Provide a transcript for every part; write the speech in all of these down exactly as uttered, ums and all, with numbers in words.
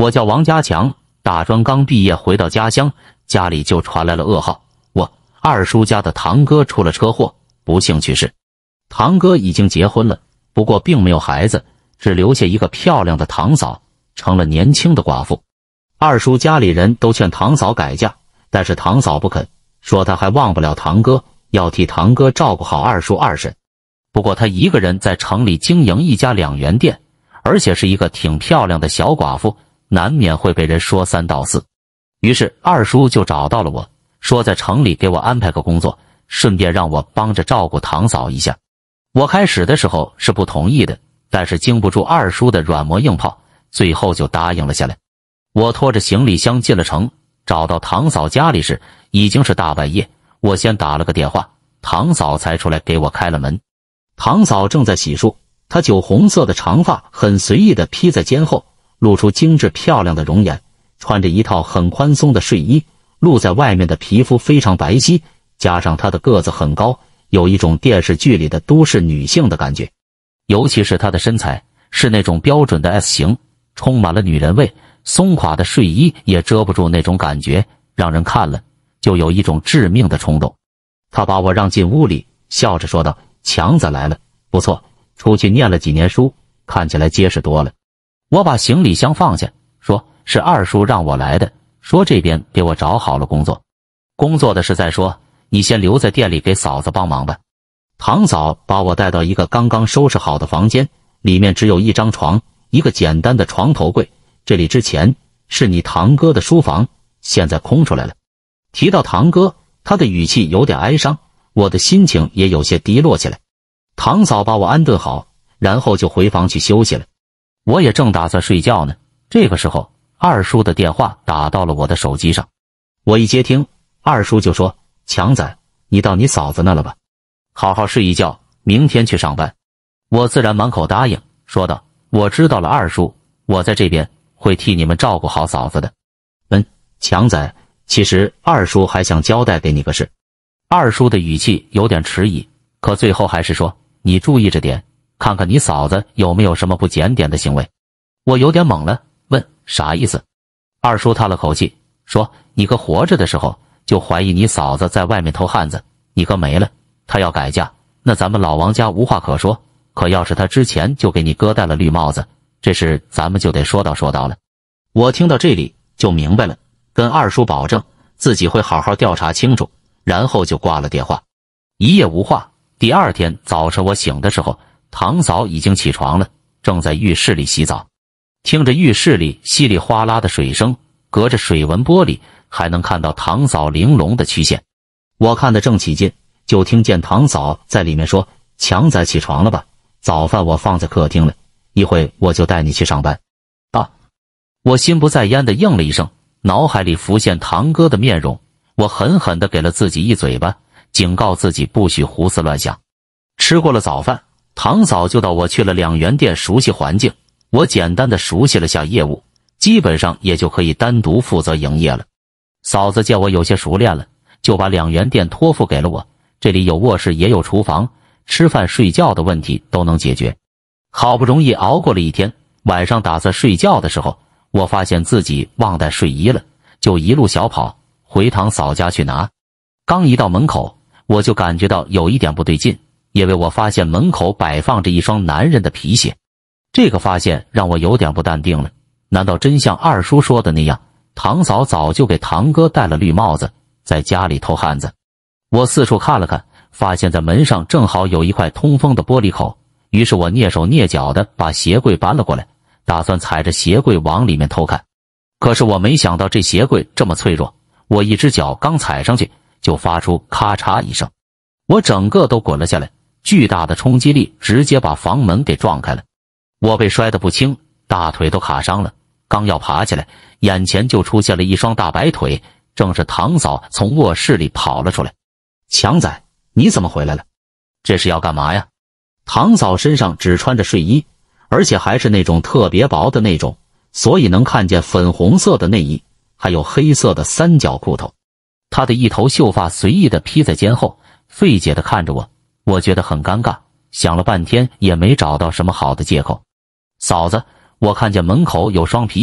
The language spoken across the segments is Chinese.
我叫王家强，大专刚毕业回到家乡，家里就传来了噩耗，我二叔家的堂哥出了车祸，不幸去世。堂哥已经结婚了，不过并没有孩子，只留下一个漂亮的堂嫂，成了年轻的寡妇。二叔家里人都劝堂嫂改嫁，但是堂嫂不肯，说她还忘不了堂哥，要替堂哥照顾好二叔二婶。不过她一个人在城里经营一家两元店，而且是一个挺漂亮的小寡妇，难免会被人说三道四。于是二叔就找到了我，说在城里给我安排个工作，顺便让我帮着照顾堂嫂一下。我开始的时候是不同意的，但是经不住二叔的软磨硬泡，最后就答应了下来。我拖着行李箱进了城，找到堂嫂家里时已经是大半夜，我先打了个电话，堂嫂才出来给我开了门。堂嫂正在洗漱，她酒红色的长发很随意地披在肩后，露出精致漂亮的容颜，穿着一套很宽松的睡衣，露在外面的皮肤非常白皙，加上她的个子很高，有一种电视剧里的都市女性的感觉。尤其是她的身材是那种标准的 S 型，充满了女人味，松垮的睡衣也遮不住那种感觉，让人看了就有一种致命的冲动。她把我让进屋里，笑着说道：“强子来了，不错，出去念了几年书，看起来结实多了。”我把行李箱放下，说是二叔让我来的，说这边给我找好了工作，工作的事再说，你先留在店里给嫂子帮忙吧。堂嫂把我带到一个刚刚收拾好的房间，里面只有一张床，一个简单的床头柜，这里之前是你堂哥的书房，现在空出来了。提到堂哥，他的语气有点哀伤，我的心情也有些低落起来。堂嫂把我安顿好，然后就回房去休息了。我也正打算睡觉呢，这个时候二叔的电话打到了我的手机上。我一接听，二叔就说：“强仔，你到你嫂子那了吧？好好睡一觉，明天去上班。”我自然满口答应，说道：“我知道了，二叔，我在这边会替你们照顾好嫂子的。”嗯，强仔，其实二叔还想交代给你个事。二叔的语气有点迟疑，可最后还是说：“你注意着点，看看你嫂子有没有什么不检点的行为。”我有点懵了，问啥意思？二叔叹了口气，说：“你哥活着的时候就怀疑你嫂子在外面偷汉子，你哥没了，他要改嫁，那咱们老王家无话可说。可要是他之前就给你哥戴了绿帽子，这事咱们就得说道说道了。”我听到这里就明白了，跟二叔保证自己会好好调查清楚，然后就挂了电话。一夜无话。第二天早晨我醒的时候，堂嫂已经起床了，正在浴室里洗澡。听着浴室里稀里哗啦的水声，隔着水纹玻璃还能看到堂嫂玲珑的曲线。我看得正起劲，就听见堂嫂在里面说：“强仔起床了吧？早饭我放在客厅了，一会我就带你去上班。”啊！我心不在焉地应了一声，脑海里浮现堂哥的面容，我狠狠地给了自己一嘴巴，警告自己不许胡思乱想。吃过了早饭，堂嫂就到我去了两元店熟悉环境，我简单的熟悉了下业务，基本上也就可以单独负责营业了。嫂子见我有些熟练了，就把两元店托付给了我，这里有卧室也有厨房，吃饭睡觉的问题都能解决。好不容易熬过了一天，晚上打算睡觉的时候，我发现自己忘带睡衣了，就一路小跑回堂嫂家去拿。刚一到门口，我就感觉到有一点不对劲，因为我发现门口摆放着一双男人的皮鞋。这个发现让我有点不淡定了，难道真像二叔说的那样，堂嫂早就给堂哥戴了绿帽子，在家里偷汉子？我四处看了看，发现在门上正好有一块通风的玻璃口，于是我蹑手蹑脚地把鞋柜搬了过来，打算踩着鞋柜往里面偷看。可是我没想到这鞋柜这么脆弱，我一只脚刚踩上去就发出咔嚓一声，我整个都滚了下来，巨大的冲击力直接把房门给撞开了。我被摔得不轻，大腿都卡伤了，刚要爬起来，眼前就出现了一双大白腿，正是堂嫂从卧室里跑了出来。强仔，你怎么回来了？这是要干嘛呀？堂嫂身上只穿着睡衣，而且还是那种特别薄的那种，所以能看见粉红色的内衣，还有黑色的三角裤头。她的一头秀发随意地披在肩后，费解地看着我，我觉得很尴尬，想了半天也没找到什么好的借口。嫂子，我看见门口有双皮鞋，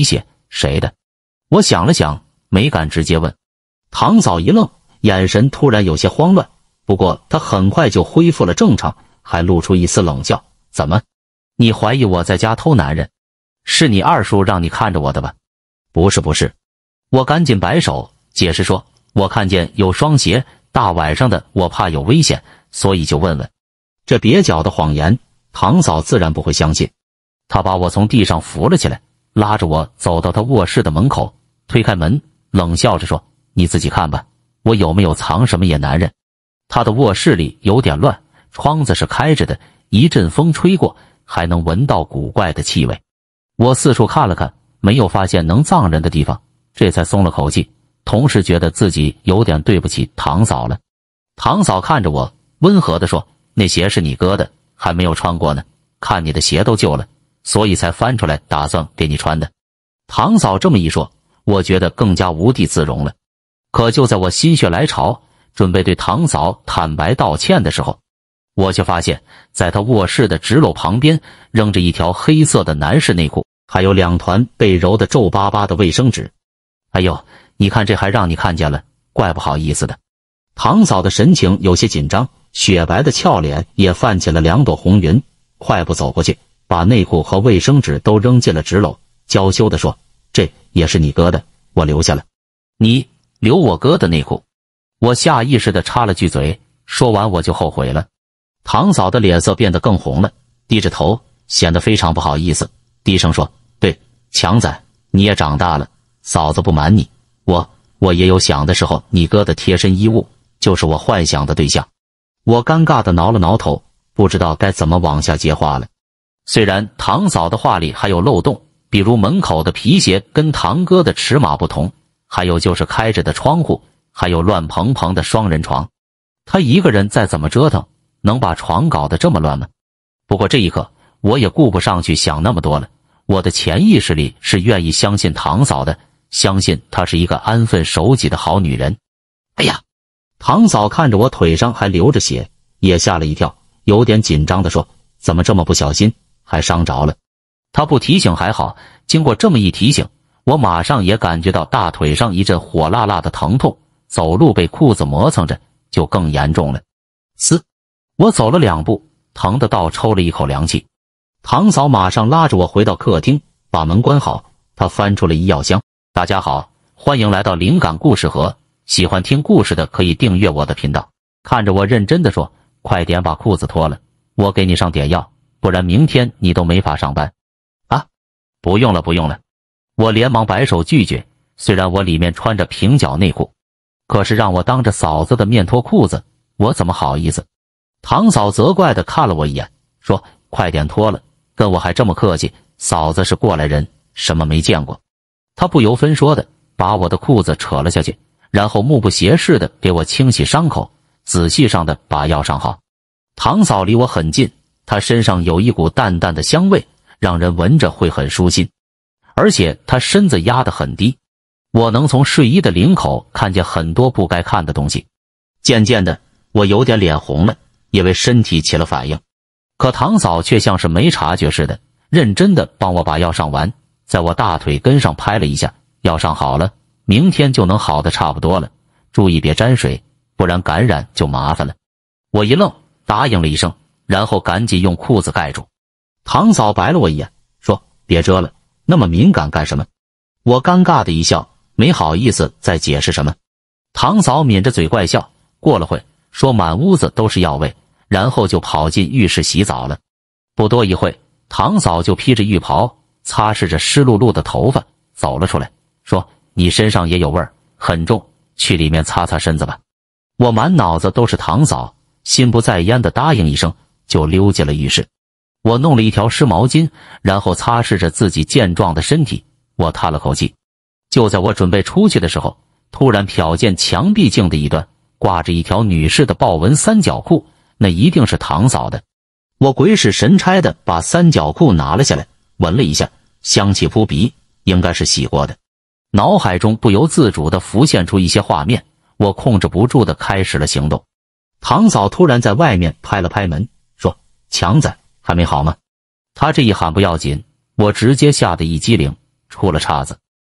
谁的？我想了想，没敢直接问。堂嫂一愣，眼神突然有些慌乱，不过她很快就恢复了正常，还露出一丝冷笑。怎么？你怀疑我在家偷男人？是你二叔让你看着我的吧？不是不是。我赶紧摆手解释说，我看见有双鞋，大晚上的我怕有危险，所以就问问。这蹩脚的谎言，堂嫂自然不会相信。她把我从地上扶了起来，拉着我走到她卧室的门口，推开门，冷笑着说，你自己看吧，我有没有藏什么野男人。她的卧室里有点乱，窗子是开着的，一阵风吹过，还能闻到古怪的气味。我四处看了看，没有发现能葬人的地方，这才松了口气，同时觉得自己有点对不起堂嫂了。堂嫂看着我，温和地说，那鞋是你哥的，还没有穿过呢，看你的鞋都旧了，所以才翻出来打算给你穿的。堂嫂这么一说，我觉得更加无地自容了。可就在我心血来潮，准备对堂嫂坦白道歉的时候，我却发现在她卧室的纸篓旁边扔着一条黑色的男士内裤，还有两团被揉得皱巴巴的卫生纸。哎呦，你看这还让你看见了，怪不好意思的。堂嫂的神情有些紧张，雪白的俏脸也泛起了两朵红云，快步走过去，把内裤和卫生纸都扔进了纸篓，娇羞地说，这也是你哥的，我留下了。你留我哥的内裤？我下意识地插了句嘴，说完我就后悔了。堂嫂的脸色变得更红了，低着头，显得非常不好意思，低声说，对，强仔，你也长大了，嫂子不瞒你，我我也有想的时候，你哥的贴身衣物就是我幻想的对象。我尴尬地挠了挠头，不知道该怎么往下接话了。虽然堂嫂的话里还有漏洞，比如门口的皮鞋跟堂哥的尺码不同，还有就是开着的窗户，还有乱蓬蓬的双人床。他一个人再怎么折腾，能把床搞得这么乱吗？不过这一刻我也顾不上去想那么多了，我的潜意识里是愿意相信堂嫂的，相信她是一个安分守己的好女人。哎呀！堂嫂看着我腿上还流着血，也吓了一跳，有点紧张地说，怎么这么不小心，还伤着了。她不提醒还好，经过这么一提醒，我马上也感觉到大腿上一阵火辣辣的疼痛，走路被裤子磨蹭着就更严重了。嘶！我走了两步，疼得倒抽了一口凉气。堂嫂马上拉着我回到客厅，把门关好，她翻出了医药箱。大家好，欢迎来到灵感故事盒，喜欢听故事的可以订阅我的频道。看着我认真地说，快点把裤子脱了，我给你上点药，不然明天你都没法上班。啊，不用了不用了。我连忙摆手拒绝，虽然我里面穿着平角内裤，可是让我当着嫂子的面脱裤子，我怎么好意思。堂嫂责怪地看了我一眼，说，快点脱了，跟我还这么客气，嫂子是过来人，什么没见过。她不由分说的把我的裤子扯了下去，然后目不斜视的给我清洗伤口，仔细上的把药上好。堂嫂离我很近，她身上有一股淡淡的香味，让人闻着会很舒心，而且她身子压得很低，我能从睡衣的领口看见很多不该看的东西。渐渐的我有点脸红了，因为身体起了反应，可堂嫂却像是没察觉似的，认真的帮我把药上完，在我大腿根上拍了一下，药上好了，明天就能好的差不多了，注意别沾水，不然感染就麻烦了。我一愣，答应了一声，然后赶紧用裤子盖住。堂嫂白了我一眼，说，别遮了，那么敏感干什么？我尴尬的一笑，没好意思再解释什么。堂嫂抿着嘴怪笑，过了会说满屋子都是药味，然后就跑进浴室洗澡了。不多一会，堂嫂就披着浴袍，擦拭着湿漉漉的头发走了出来，说，你身上也有味儿，很重，去里面擦擦身子吧。我满脑子都是堂嫂，心不在焉的答应一声，就溜进了浴室。我弄了一条湿毛巾，然后擦拭着自己健壮的身体，我叹了口气。就在我准备出去的时候，突然瞟见墙壁镜的一端挂着一条女士的豹纹三角裤，那一定是堂嫂的。我鬼使神差的把三角裤拿了下来，闻了一下，香气扑鼻，应该是洗过的。脑海中不由自主地浮现出一些画面，我控制不住地开始了行动。堂嫂突然在外面拍了拍门，说，强仔还没好吗？他这一喊不要紧，我直接吓得一激灵，出了岔子。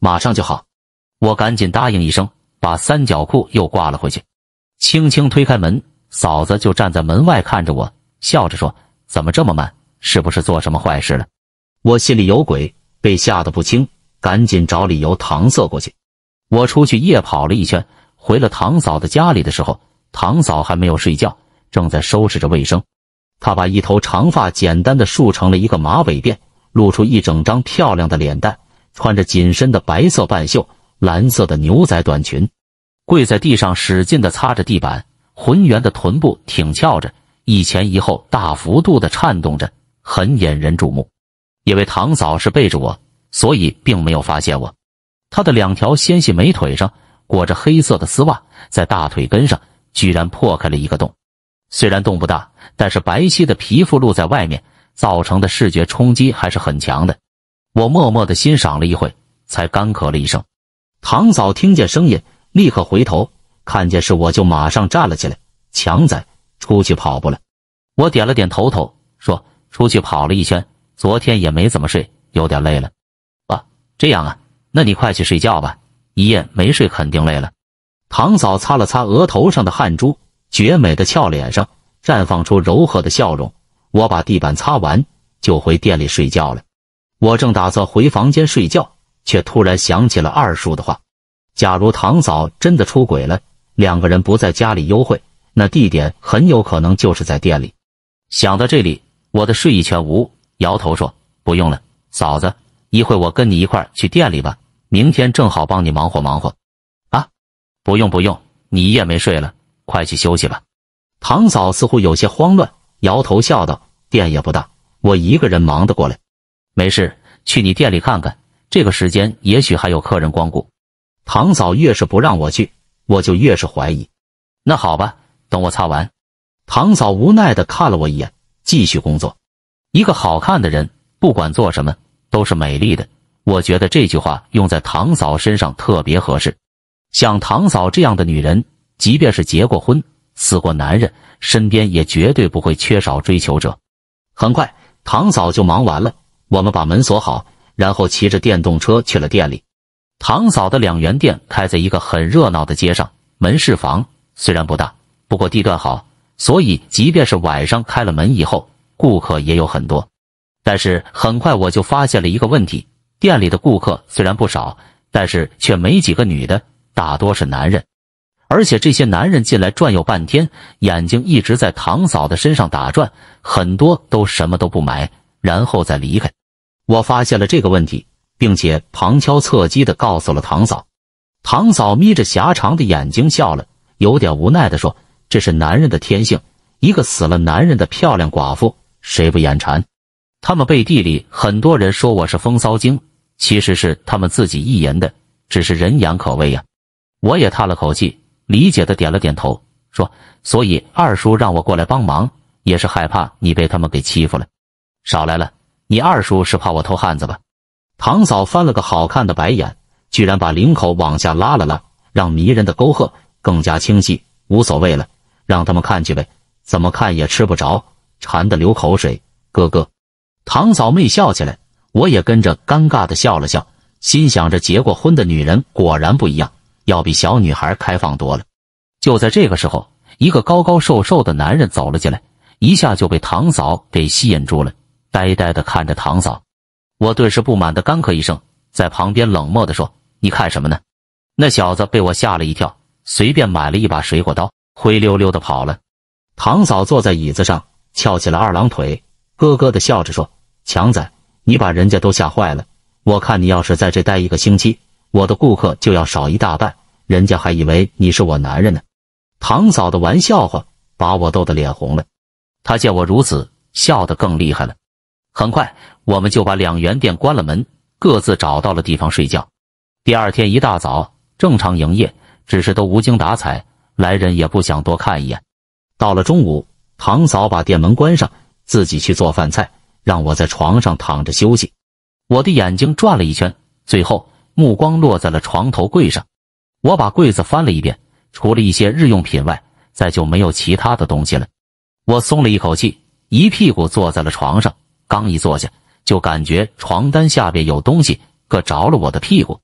马上就好。我赶紧答应一声，把三角裤又挂了回去，轻轻推开门，嫂子就站在门外看着我，笑着说：“怎么这么慢？是不是做什么坏事了？”我心里有鬼，被吓得不轻，赶紧找理由搪塞过去。我出去夜跑了一圈，回了堂嫂的家里的时候，堂嫂还没有睡觉，正在收拾着卫生。她把一头长发简单的束成了一个马尾辫，露出一整张漂亮的脸蛋，穿着紧身的白色半袖、蓝色的牛仔短裙，跪在地上使劲地擦着地板，浑圆的臀部挺翘着，一前一后大幅度地颤动着，很引人注目。因为堂嫂是背着我，所以并没有发现我。她的两条纤细美腿上裹着黑色的丝袜，在大腿根上居然破开了一个洞。虽然洞不大，但是白皙的皮肤露在外面，造成的视觉冲击还是很强的。我默默地欣赏了一会，才干咳了一声。堂嫂听见声音，立刻回头，看见是我就马上站了起来：“强仔，出去跑步了。”我点了点头头，说：“出去跑了一圈，昨天也没怎么睡，有点累了。”“啊，这样啊，那你快去睡觉吧，一夜没睡肯定累了。”堂嫂擦了擦额头上的汗珠，绝美的俏脸上绽放出柔和的笑容。我把地板擦完，就回店里睡觉了。我正打算回房间睡觉，却突然想起了二叔的话：假如堂嫂真的出轨了，两个人不在家里幽会，那地点很有可能就是在店里。想到这里，我的睡意全无，摇头说：“不用了，嫂子，一会我跟你一块儿去店里吧，明天正好帮你忙活忙活。”“啊，不用不用，你一夜没睡了，快去休息吧。”堂嫂似乎有些慌乱，摇头笑道：“店也不大，我一个人忙得过来。”“没事，去你店里看看，这个时间也许还有客人光顾。”堂嫂越是不让我去，我就越是怀疑。那好吧，等我擦完。堂嫂无奈地看了我一眼，继续工作。一个好看的人，不管做什么都是美丽的，我觉得这句话用在堂嫂身上特别合适。像堂嫂这样的女人，即便是结过婚、死过男人，身边也绝对不会缺少追求者。很快，堂嫂就忙完了，我们把门锁好，然后骑着电动车去了店里。堂嫂的两元店开在一个很热闹的街上，门市房虽然不大，不过地段好，所以即便是晚上开了门以后，顾客也有很多。但是很快我就发现了一个问题，店里的顾客虽然不少，但是却没几个女的，大多是男人。而且这些男人进来转悠半天，眼睛一直在堂嫂的身上打转，很多都什么都不买，然后再离开。我发现了这个问题，并且旁敲侧击地告诉了堂嫂。堂嫂眯着狭长的眼睛笑了，有点无奈地说：“这是男人的天性，一个死了男人的漂亮寡妇，谁不眼馋？”他们背地里很多人说我是风骚精，其实是他们自己意淫的，只是人言可畏呀。我也叹了口气，理解的点了点头，说：“所以二叔让我过来帮忙，也是害怕你被他们给欺负了。”“少来了，你二叔是怕我偷汉子吧？”堂嫂翻了个好看的白眼，居然把领口往下拉了拉，让迷人的沟壑更加清晰。“无所谓了，让他们看去呗，怎么看也吃不着，馋得流口水。哥哥。”堂嫂妹笑起来，我也跟着尴尬的笑了笑，心想着结过婚的女人果然不一样，要比小女孩开放多了。就在这个时候，一个高高瘦瘦的男人走了进来，一下就被堂嫂给吸引住了，呆呆地看着堂嫂。我顿时不满地干咳一声，在旁边冷漠地说：“你看什么呢？”那小子被我吓了一跳，随便买了一把水果刀，灰溜溜地跑了。堂嫂坐在椅子上，翘起了二郎腿，咯咯地笑着说：“强仔，你把人家都吓坏了，我看你要是在这待一个星期，我的顾客就要少一大半，人家还以为你是我男人呢。”堂嫂的玩笑话把我逗得脸红了，她见我如此，笑得更厉害了。很快我们就把两元店关了门，各自找到了地方睡觉。第二天一大早正常营业，只是都无精打采，来人也不想多看一眼。到了中午，堂嫂把店门关上，自己去做饭菜，让我在床上躺着休息。我的眼睛转了一圈，最后目光落在了床头柜上。我把柜子翻了一遍，除了一些日用品外，再就没有其他的东西了。我松了一口气，一屁股坐在了床上，刚一坐下，就感觉床单下边有东西硌着了我的屁股。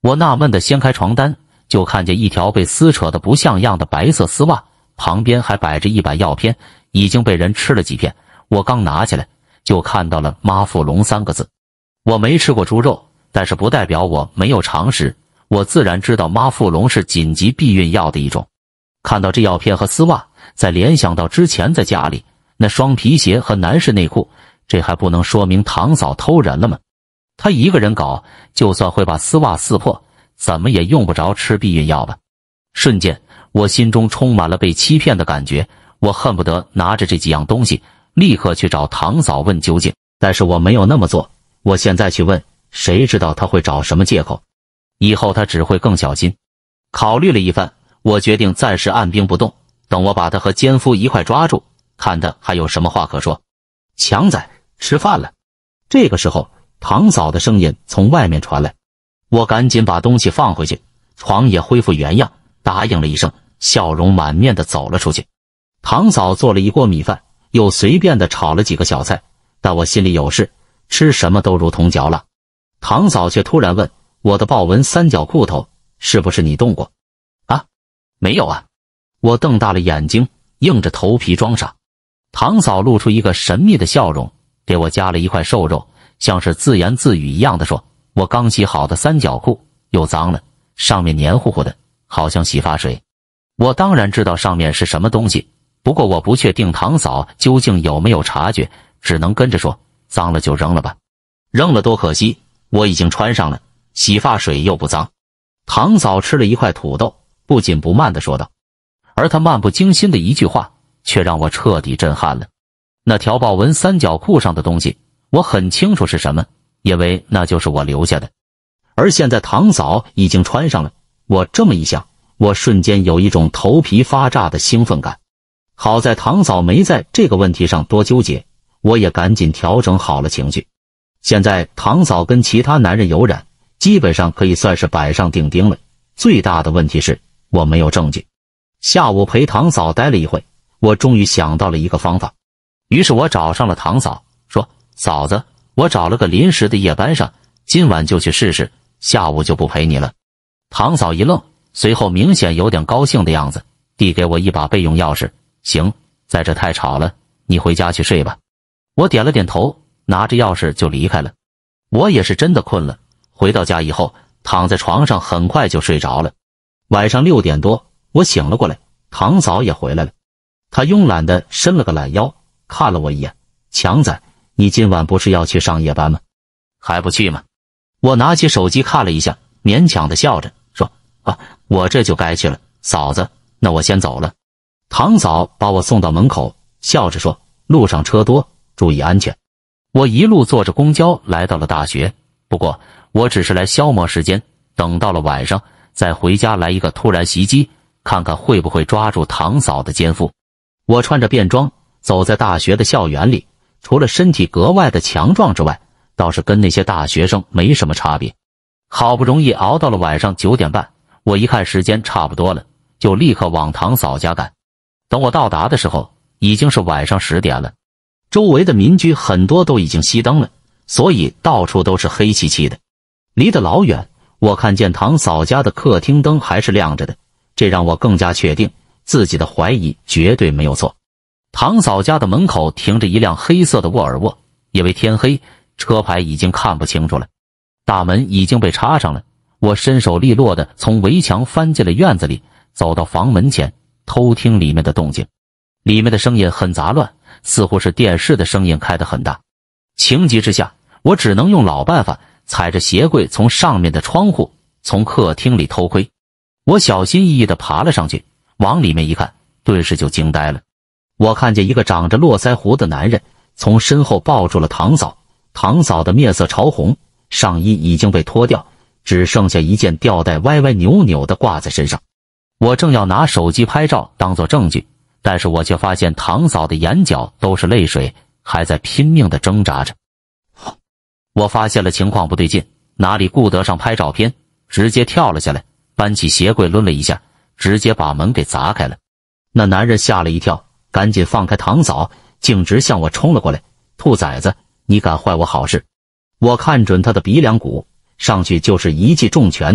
我纳闷地掀开床单，就看见一条被撕扯得不像样的白色丝袜，旁边还摆着一板药片，已经被人吃了几片。我刚拿起来，就看到了妈富隆三个字。我没吃过猪肉，但是不代表我没有常识，我自然知道妈富隆是紧急避孕药的一种。看到这药片和丝袜，再联想到之前在家里那双皮鞋和男士内裤，这还不能说明堂嫂偷人了吗？她一个人搞，就算会把丝袜撕破，怎么也用不着吃避孕药吧？瞬间，我心中充满了被欺骗的感觉，我恨不得拿着这几样东西立刻去找堂嫂问究竟，但是我没有那么做。我现在去问，谁知道他会找什么借口？以后他只会更小心。考虑了一番，我决定暂时按兵不动，等我把他和奸夫一块抓住，看他还有什么话可说。强仔，吃饭了。这个时候，堂嫂的声音从外面传来，我赶紧把东西放回去，床也恢复原样，答应了一声，笑容满面的走了出去。堂嫂做了一锅米饭，又随便的炒了几个小菜，但我心里有事，吃什么都如同嚼蜡。堂嫂却突然问，我的豹纹三角裤头是不是你动过？啊，没有啊。我瞪大了眼睛，硬着头皮装傻。堂嫂露出一个神秘的笑容，给我夹了一块瘦肉，像是自言自语一样的说，我刚洗好的三角裤又脏了，上面黏糊糊的，好像洗发水。我当然知道上面是什么东西，不过我不确定堂嫂究竟有没有察觉，只能跟着说，脏了就扔了吧。扔了多可惜，我已经穿上了，洗发水又不脏。堂嫂吃了一块土豆，不紧不慢地说道，而她漫不经心的一句话却让我彻底震撼了。那条豹纹三角裤上的东西我很清楚是什么，因为那就是我留下的，而现在堂嫂已经穿上了。我这么一想，我瞬间有一种头皮发炸的兴奋感。好在堂嫂没在这个问题上多纠结，我也赶紧调整好了情绪。现在堂嫂跟其他男人有染，基本上可以算是板上钉钉了。最大的问题是我没有证据。下午陪堂嫂待了一会，我终于想到了一个方法。于是我找上了堂嫂，说，嫂子，我找了个临时的夜班上，今晚就去试试，下午就不陪你了。堂嫂一愣，随后明显有点高兴的样子，递给我一把备用钥匙，行，在这太吵了，你回家去睡吧。我点了点头，拿着钥匙就离开了。我也是真的困了，回到家以后躺在床上很快就睡着了。晚上六点多我醒了过来，堂嫂也回来了。她慵懒地伸了个懒腰，看了我一眼，强仔，你今晚不是要去上夜班吗？还不去吗？我拿起手机看了一下，勉强地笑着说，啊，我这就该去了，嫂子，那我先走了。堂嫂把我送到门口，笑着说，路上车多，注意安全。我一路坐着公交来到了大学，不过我只是来消磨时间，等到了晚上再回家来一个突然袭击，看看会不会抓住堂嫂的奸夫。我穿着便装走在大学的校园里，除了身体格外的强壮之外，倒是跟那些大学生没什么差别。好不容易熬到了晚上九点半，我一看时间差不多了，就立刻往堂嫂家赶。等我到达的时候，已经是晚上十点了。周围的民居很多都已经熄灯了，所以到处都是黑漆漆的。离得老远，我看见堂嫂家的客厅灯还是亮着的，这让我更加确定自己的怀疑绝对没有错。堂嫂家的门口停着一辆黑色的沃尔沃，因为天黑，车牌已经看不清楚了。大门已经被插上了，我身手利落地从围墙翻进了院子里，走到房门前，偷听里面的动静。里面的声音很杂乱，似乎是电视的声音开得很大。情急之下，我只能用老办法，踩着鞋柜从上面的窗户从客厅里偷窥。我小心翼翼地爬了上去，往里面一看，顿时就惊呆了。我看见一个长着络腮胡的男人从身后抱住了堂嫂，堂嫂的面色潮红，上衣已经被脱掉，只剩下一件吊带歪歪扭扭地挂在身上。我正要拿手机拍照当作证据，但是我却发现堂嫂的眼角都是泪水，还在拼命地挣扎着。我发现了情况不对劲，哪里顾得上拍照片，直接跳了下来，搬起鞋柜抡了一下，直接把门给砸开了。那男人吓了一跳，赶紧放开堂嫂，径直向我冲了过来。兔崽子，你敢坏我好事！我看准他的鼻梁骨，上去就是一记重拳，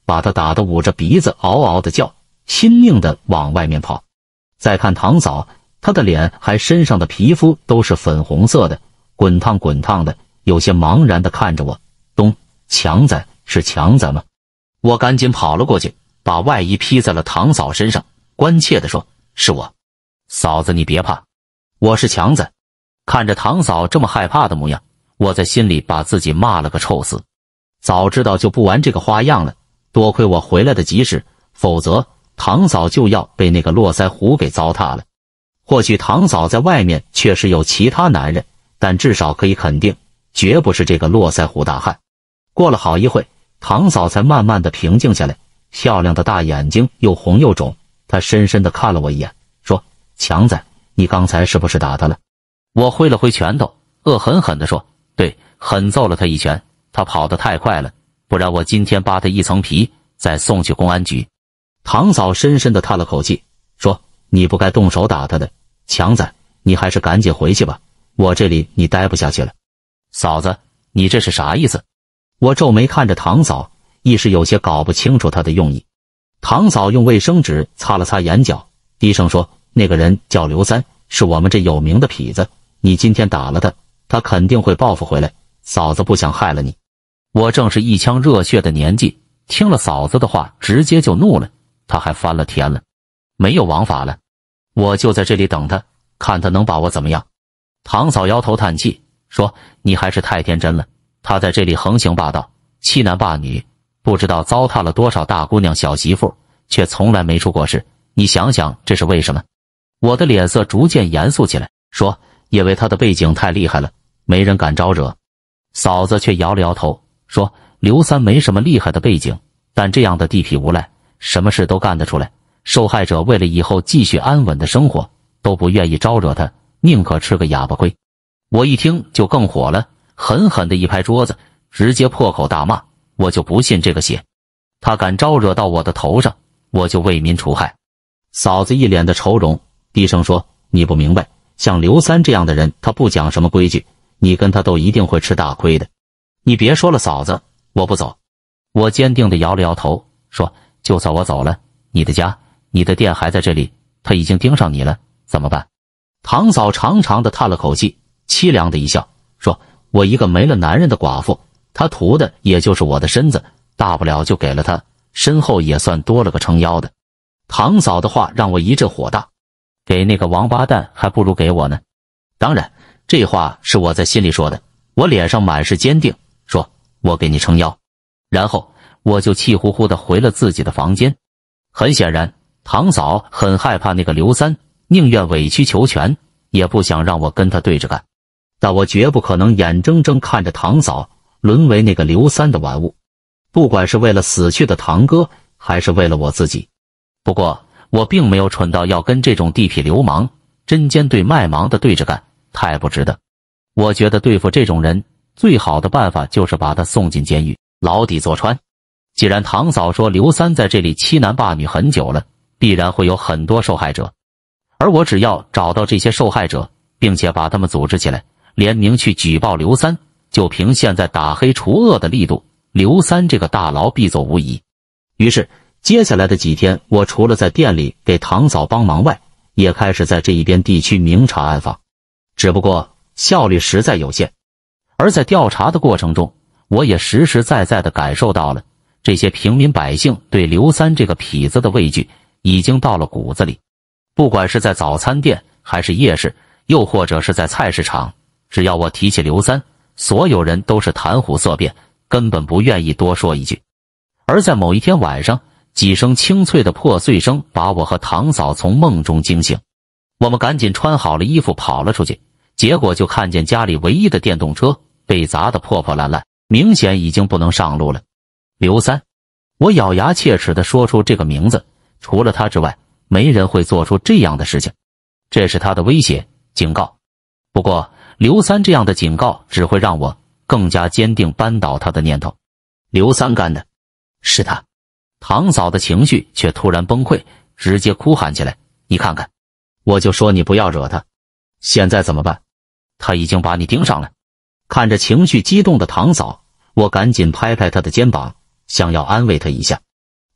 把他打得捂着鼻子嗷嗷的叫，拼命的往外面跑。再看堂嫂，她的脸还身上的皮肤都是粉红色的，滚烫滚烫的，有些茫然的看着我。东，强仔，是强仔吗？我赶紧跑了过去，把外衣披在了堂嫂身上，关切的说：“是我。”嫂子，你别怕，我是强仔。看着堂嫂这么害怕的模样，我在心里把自己骂了个臭死。早知道就不玩这个花样了，多亏我回来的及时，否则堂嫂就要被那个络腮胡给糟蹋了。或许堂嫂在外面确实有其他男人，但至少可以肯定，绝不是这个络腮胡大汉。过了好一会，堂嫂才慢慢的平静下来，漂亮的大眼睛又红又肿，她深深的看了我一眼，说：“强仔，你刚才是不是打他了？”我挥了挥拳头，恶狠狠地说：“对，狠揍了他一拳，他跑得太快了，不然我今天扒他一层皮，再送去公安局。”堂嫂深深地叹了口气，说：“你不该动手打他的，强仔，你还是赶紧回去吧，我这里你待不下去了。”嫂子，你这是啥意思？我皱眉看着堂嫂，一时有些搞不清楚她的用意。堂嫂用卫生纸擦了擦眼角，低声说：“那个人叫刘三，是我们这有名的痞子，你今天打了他，他肯定会报复回来，嫂子不想害了你。”我正是一腔热血的年纪，听了嫂子的话直接就怒了，他还翻了天了，没有王法了，我就在这里等他，看他能把我怎么样。堂嫂摇头叹气说：“你还是太天真了，他在这里横行霸道，欺男霸女，不知道糟蹋了多少大姑娘小媳妇，却从来没出过事，你想想这是为什么？”我的脸色逐渐严肃起来，说：“因为他的背景太厉害了，没人敢招惹。”嫂子却摇了摇头，说：“刘三没什么厉害的背景，但这样的地痞无赖，什么事都干得出来。受害者为了以后继续安稳的生活，都不愿意招惹他，宁可吃个哑巴亏。”我一听就更火了，狠狠的一拍桌子，直接破口大骂：“我就不信这个邪！他敢招惹到我的头上，我就为民除害。”嫂子一脸的愁容，低声说：“你不明白，像刘三这样的人，他不讲什么规矩，你跟他斗一定会吃大亏的。”你别说了，嫂子，我不走。我坚定地摇了摇头，说：“就算我走了，你的家、你的店还在这里，他已经盯上你了，怎么办？”堂嫂长长的叹了口气，凄凉的一笑，说：“我一个没了男人的寡妇，他图的也就是我的身子，大不了就给了他，身后也算多了个撑腰的。”堂嫂的话让我一阵火大，给那个王八蛋还不如给我呢。当然，这话是我在心里说的。我脸上满是坚定，说：“我给你撑腰。”然后我就气呼呼地回了自己的房间。很显然，堂嫂很害怕那个刘三，宁愿委曲求全，也不想让我跟他对着干。但我绝不可能眼睁睁看着堂嫂沦为那个刘三的玩物，不管是为了死去的堂哥，还是为了我自己。不过我并没有蠢到要跟这种地痞流氓针尖对麦芒的对着干，太不值得。我觉得对付这种人，最好的办法就是把他送进监狱，牢底坐穿。既然堂嫂说刘三在这里欺男霸女很久了，必然会有很多受害者，而我只要找到这些受害者，并且把他们组织起来，联名去举报刘三，就凭现在打黑除恶的力度，刘三这个大牢必走无疑。于是接下来的几天，我除了在店里给堂嫂帮忙外，也开始在这一边地区明察暗访，只不过效率实在有限。而在调查的过程中，我也实实在在地感受到了这些平民百姓对刘三这个痞子的畏惧已经到了骨子里。不管是在早餐店，还是夜市，又或者是在菜市场，只要我提起刘三，所有人都是谈虎色变，根本不愿意多说一句。而在某一天晚上，几声清脆的破碎声把我和堂嫂从梦中惊醒。我们赶紧穿好了衣服跑了出去，结果就看见家里唯一的电动车被砸得破破烂烂，明显已经不能上路了。刘三，我咬牙切齿地说出这个名字，除了他之外，没人会做出这样的事情。这是他的威胁、警告。不过刘三这样的警告只会让我更加坚定扳倒他的念头。刘三干的，是他。堂嫂的情绪却突然崩溃，直接哭喊起来：“你看看，我就说你不要惹他，现在怎么办？他已经把你盯上了。”看着情绪激动的堂嫂，我赶紧拍拍她的肩膀，想要安慰她一下。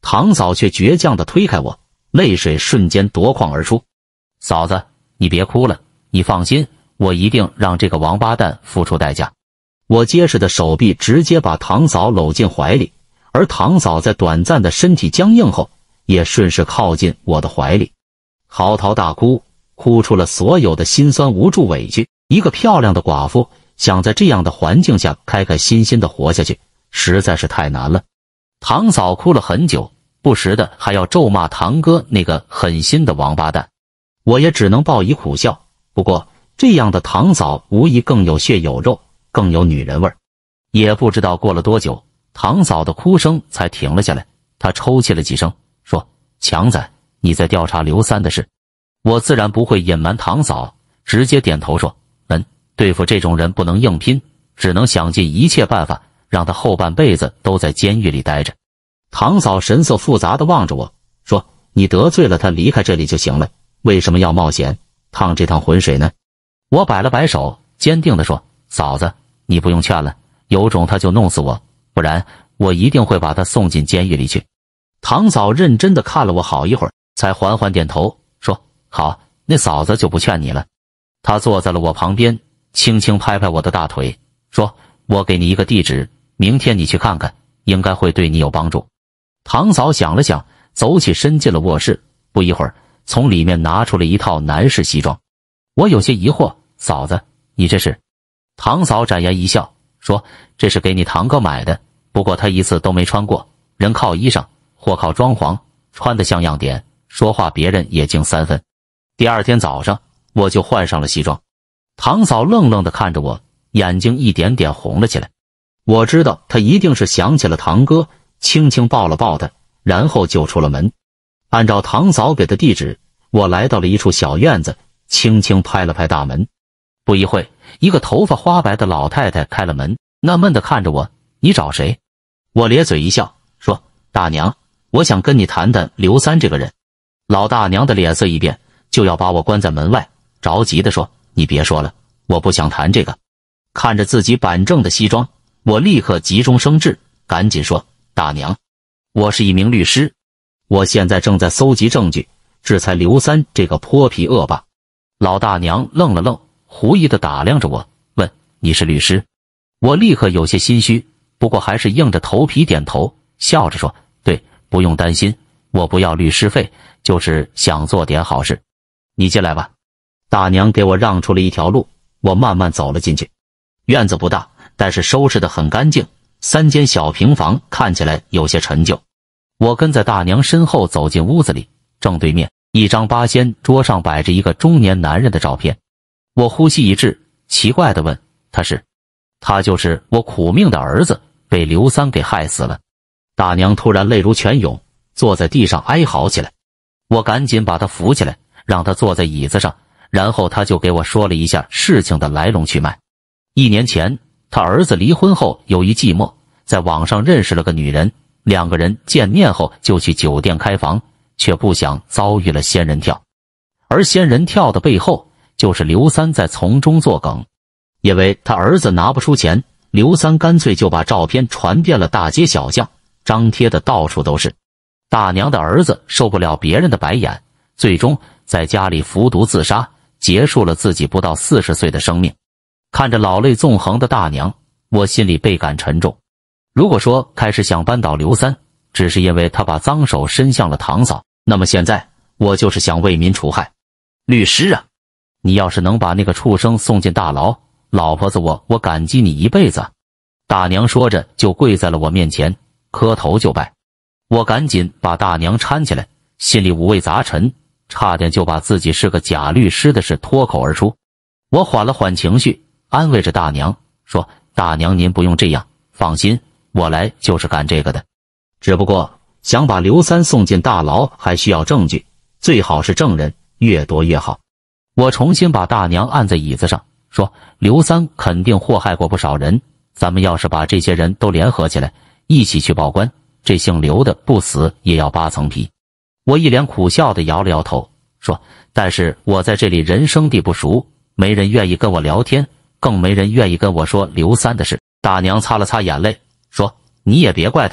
堂嫂却倔强地推开我，泪水瞬间夺眶而出。嫂子，你别哭了，你放心，我一定让这个王八蛋付出代价。我结实的手臂直接把堂嫂搂进怀里，而堂嫂在短暂的身体僵硬后，也顺势靠近我的怀里，嚎啕大哭，哭出了所有的心酸、无助、委屈。一个漂亮的寡妇想在这样的环境下开开心心的活下去，实在是太难了。堂嫂哭了很久，不时的还要咒骂堂哥那个狠心的王八蛋，我也只能报以苦笑。不过这样的堂嫂无疑更有血有肉，更有女人味儿。也不知道过了多久，堂嫂的哭声才停了下来，她抽泣了几声，说：强仔，你在调查刘三的事。我自然不会隐瞒堂嫂，直接点头说：嗯，对付这种人不能硬拼，只能想尽一切办法让他后半辈子都在监狱里待着。堂嫂神色复杂地望着我说：你得罪了他，离开这里就行了，为什么要冒险趟这趟浑水呢？我摆了摆手，坚定地说：嫂子，你不用劝了，有种他就弄死我，不然我一定会把他送进监狱里去。堂嫂认真地看了我好一会儿，才缓缓点头说：好，那嫂子就不劝你了。她坐在了我旁边，轻轻拍拍我的大腿，说：我给你一个地址，明天你去看看，应该会对你有帮助。堂嫂想了想，走起身进了卧室，不一会儿从里面拿出了一套男士西装。我有些疑惑：嫂子，你这是？堂嫂展颜一笑说：这是给你堂哥买的，不过他一次都没穿过，人靠衣裳，货靠装潢，穿得像样点，说话别人也敬三分。第二天早上我就换上了西装。堂嫂愣愣地看着我，眼睛一点点红了起来。我知道她一定是想起了堂哥，轻轻抱了抱他，然后就出了门。按照堂嫂给的地址，我来到了一处小院子，轻轻拍了拍大门。不一会，一个头发花白的老太太开了门，纳闷地看着我：你找谁？我咧嘴一笑说：大娘，我想跟你谈谈刘三这个人。老大娘的脸色一变，就要把我关在门外，着急地说：你别说了，我不想谈这个。看着自己板正的西装，我立刻急中生智，赶紧说：大娘，我是一名律师，我现在正在搜集证据，制裁刘三这个泼皮恶霸。老大娘愣了愣，狐疑地打量着我，问：你是律师？我立刻有些心虚，不过还是硬着头皮点头，笑着说：对，不用担心，我不要律师费，就是想做点好事。你进来吧。大娘给我让出了一条路，我慢慢走了进去。院子不大，但是收拾得很干净，三间小平房看起来有些陈旧。我跟在大娘身后走进屋子里，正对面一张八仙桌上摆着一个中年男人的照片。我呼吸一滞，奇怪地问：他是？他就是我苦命的儿子，被刘三给害死了。大娘突然泪如泉涌，坐在地上哀嚎起来。我赶紧把他扶起来，让他坐在椅子上，然后他就给我说了一下事情的来龙去脉。一年前，他儿子离婚后有一寂寞，在网上认识了个女人，两个人见面后就去酒店开房，却不想遭遇了仙人跳。而仙人跳的背后，就是刘三在从中作梗。因为他儿子拿不出钱，刘三干脆就把照片传遍了大街小巷，张贴的到处都是。大娘的儿子受不了别人的白眼，最终在家里服毒自杀，结束了自己不到四十岁的生命。看着老泪纵横的大娘，我心里倍感沉重。如果说开始想扳倒刘三，只是因为他把脏手伸向了堂嫂，那么现在我就是想为民除害。律师啊，你要是能把那个畜生送进大牢，老婆子我我感激你一辈子。大娘说着就跪在了我面前，磕头就拜。我赶紧把大娘搀起来，心里五味杂陈，差点就把自己是个假律师的事脱口而出。我缓了缓情绪，安慰着大娘说：大娘您不用这样，放心，我来就是干这个的。只不过想把刘三送进大牢还需要证据，最好是证人，越多越好。我重新把大娘按在椅子上说：刘三肯定祸害过不少人，咱们要是把这些人都联合起来，一起去报官，这姓刘的不死也要扒层皮。我一脸苦笑地摇了摇头说：但是我在这里人生地不熟，没人愿意跟我聊天，更没人愿意跟我说刘三的事。大娘擦了擦眼泪说：你也别怪他们，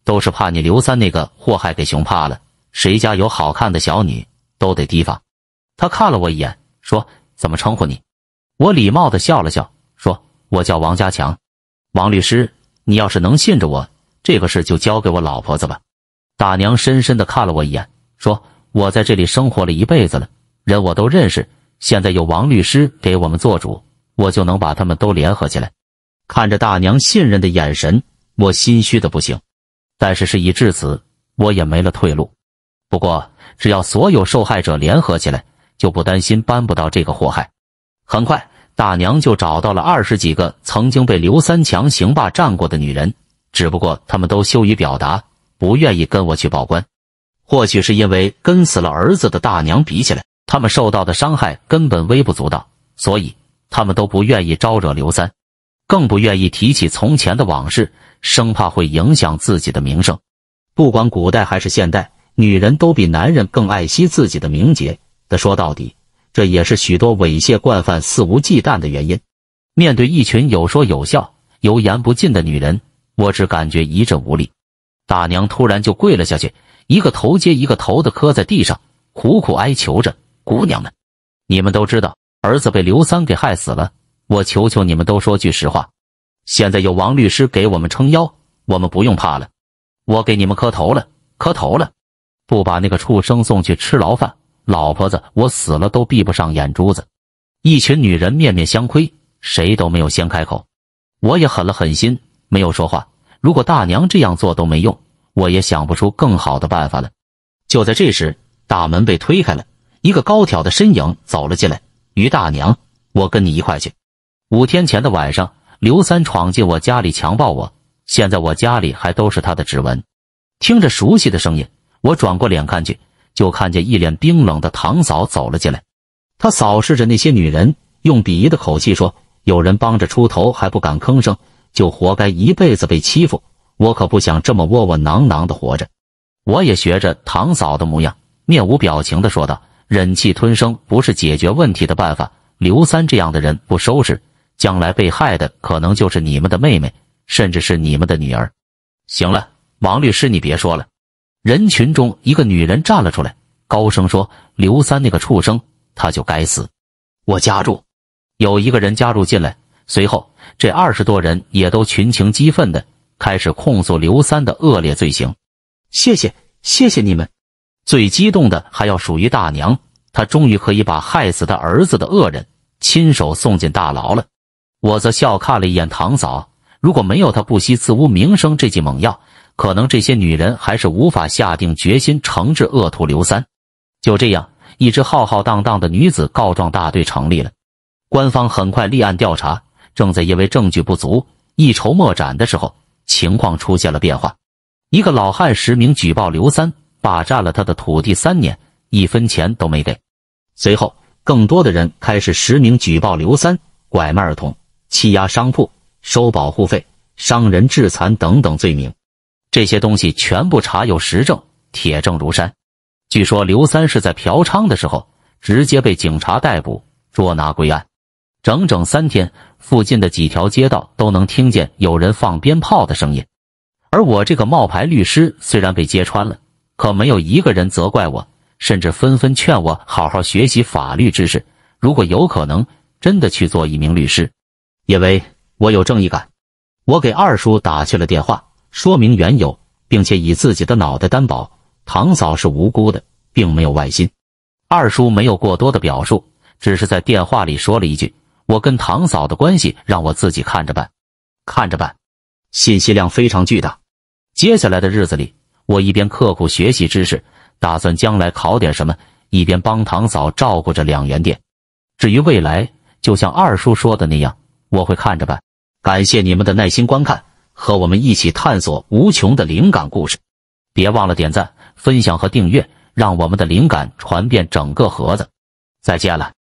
都是怕你刘三那个祸害给熊怕了，谁家有好看的小女都得提防。他看了我一眼，说：怎么称呼你？我礼貌地笑了笑，说：我叫王家强。王律师，你要是能信着我，这个事就交给我老婆子吧。大娘深深地看了我一眼，说：我在这里生活了一辈子了，人我都认识，现在有王律师给我们做主，我就能把他们都联合起来。看着大娘信任的眼神，我心虚的不行，但是事已至此，我也没了退路。不过只要所有受害者联合起来，就不担心搬不到这个祸害。很快大娘就找到了二十几个曾经被刘三强刑霸占过的女人，只不过她们都羞于表达，不愿意跟我去报官。或许是因为跟死了儿子的大娘比起来，她们受到的伤害根本微不足道，所以她们都不愿意招惹刘三，更不愿意提起从前的往事，生怕会影响自己的名声。不管古代还是现代，女人都比男人更爱惜自己的名节的，说到底，这也是许多猥亵惯犯肆无忌惮的原因。面对一群有说有笑、油盐不进的女人，我只感觉一阵无力。大娘突然就跪了下去，一个头接一个头的磕在地上，苦苦哀求着：姑娘们，你们都知道儿子被刘三给害死了，我求求你们都说句实话。现在有王律师给我们撑腰，我们不用怕了。我给你们磕头了，磕头了！不把那个畜生送去吃牢饭，老婆子我死了都闭不上眼珠子。一群女人面面相窥，谁都没有先开口。我也狠了狠心，没有说话。如果大娘这样做都没用，我也想不出更好的办法了。就在这时，大门被推开了，一个高挑的身影走了进来。于大娘，我跟你一块去。五天前的晚上，刘三闯进我家里强暴我，现在我家里还都是他的指纹。听着熟悉的声音，我转过脸看去，就看见一脸冰冷的堂嫂走了进来。她扫视着那些女人，用鄙夷的口气说：有人帮着出头还不敢吭声，就活该一辈子被欺负，我可不想这么窝窝囊囊的活着。我也学着堂嫂的模样，面无表情地说道：忍气吞声不是解决问题的办法，刘三这样的人不收拾，将来被害的可能就是你们的妹妹，甚至是你们的女儿。行了，王律师你别说了。人群中一个女人站了出来，高声说：刘三那个畜生，他就该死。我加入。有一个人加入进来，随后这二十多人也都群情激愤的开始控诉刘三的恶劣罪行。谢谢，谢谢你们。最激动的还要属于大娘，她终于可以把害死她儿子的恶人亲手送进大牢了。我则笑看了一眼堂嫂，如果没有她不惜自污名声这剂猛药，可能这些女人还是无法下定决心惩治恶徒刘三。就这样，一支浩浩荡荡的女子告状大队成立了。官方很快立案调查，正在因为证据不足一筹莫展的时候，情况出现了变化。一个老汉实名举报刘三霸占了他的土地三年，一分钱都没给。随后更多的人开始实名举报刘三拐卖儿童、欺压商铺、收保护费、伤人致残等等罪名。这些东西全部查有实证，铁证如山。据说刘三是在嫖娼的时候直接被警察逮捕，捉拿归案。整整三天，附近的几条街道都能听见有人放鞭炮的声音。而我这个冒牌律师虽然被揭穿了，可没有一个人责怪我，甚至纷纷劝我好好学习法律知识，如果有可能真的去做一名律师。因为我有正义感，我给二叔打去了电话，说明缘由，并且以自己的脑袋担保堂嫂是无辜的，并没有外心。二叔没有过多的表述，只是在电话里说了一句：我跟堂嫂的关系让我自己看着办。看着办，信息量非常巨大。接下来的日子里，我一边刻苦学习知识，打算将来考点什么，一边帮堂嫂照顾着两元店。至于未来，就像二叔说的那样，我会看着办。感谢你们的耐心观看，和我们一起探索无穷的灵感故事。别忘了点赞、分享和订阅，让我们的灵感传遍整个盒子。再见了。